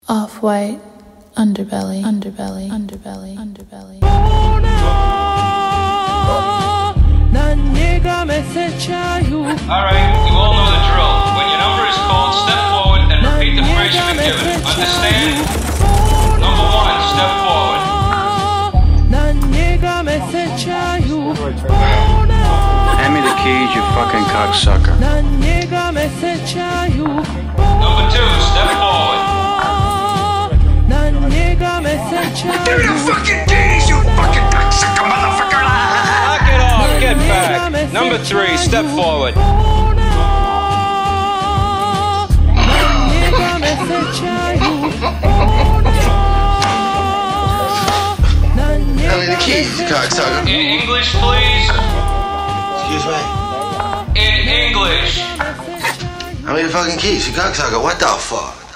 Off-white underbelly, underbelly, underbelly, underbelly. Alright, you all know the drill. When your number is called, step forward and repeat the phrase you've been given. Understand? Number 1, step forward. Hand me the keys, you fucking cocksucker. Number 2, step forward. Give me the fucking keys, you fucking cocksucker, motherfucker! Knock it off, get back. Number 3, step forward. Hand me the keys, you cocksucker. In English, please. Excuse me. In English. Hand me the fucking keys, you cocksucker. What the fuck?